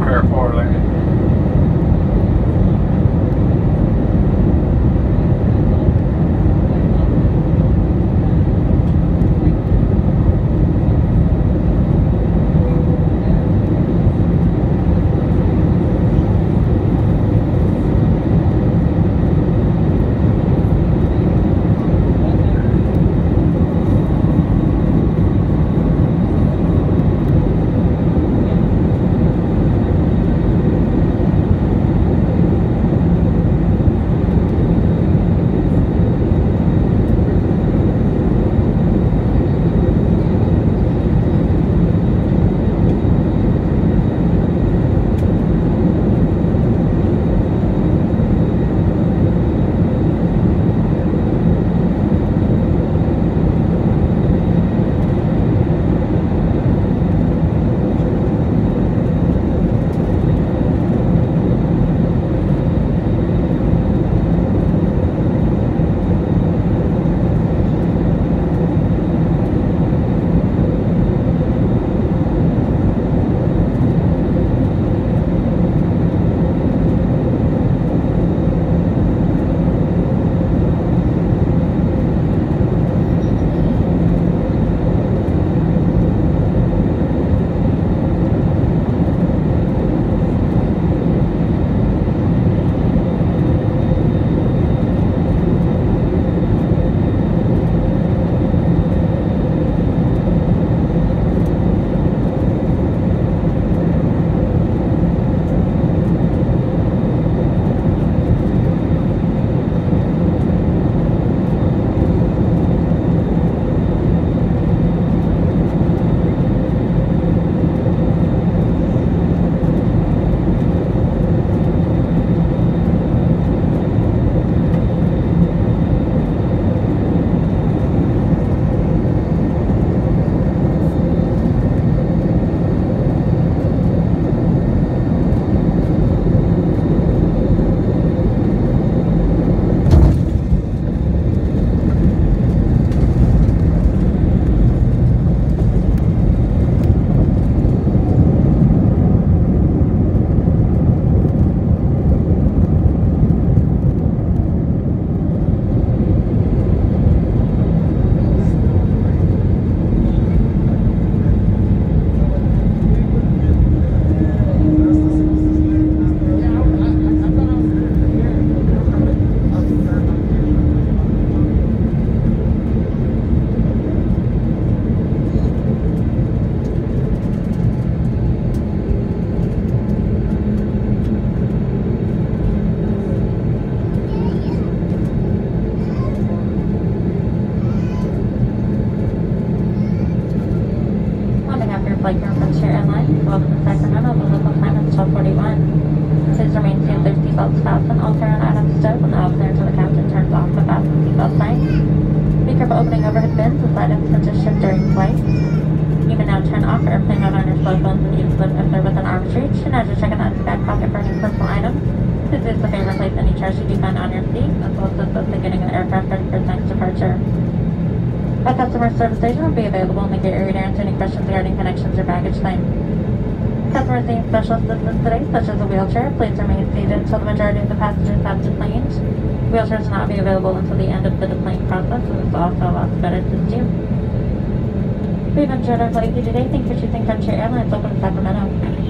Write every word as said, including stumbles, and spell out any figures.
clear forward lane. flight from Frontier Airlines, welcome to Sacramento, the local time is twelve forty-one. Please remain seated with seatbelts fastened, all carry-on items stowed, and all clear until the captain turns off the fasten seatbelt signs. Be careful opening overhead bins as items tend to shift during flight. You may now turn off airplane mode on your cell phones and use them if they're within arm's reach. And as you're checking out the back pocket for any personal items, please use the favorite place any chairs you do find on your seat, as well as those beginning of the aircraft ready for its next departure. A customer service agent will be available in the gate area to answer any questions regarding connections or baggage claim. Customers needing special assistance today, such as a wheelchair, please remain seated until the majority of the passengers have deplaned. Wheelchairs will not be available until the end of the deplaning process, and this also allows better assist you. We've enjoyed our flight with you today. Thanks for choosing Frontier Airlines. Welcome to Sacramento.